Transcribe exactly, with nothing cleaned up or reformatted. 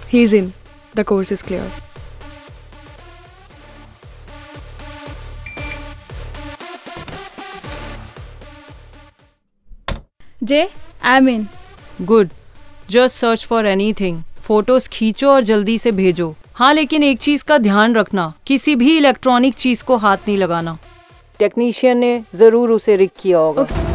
He's in. The course is clear. Jay, I'm in. Good, just search for anything. Photos खींचो और जल्दी से भेजो। हाँ, लेकिन एक चीज का ध्यान रखना, किसी भी इलेक्ट्रॉनिक चीज को हाथ नहीं लगाना। टेक्नीशियन ने जरूर उसे रिग किया होगा। Okay.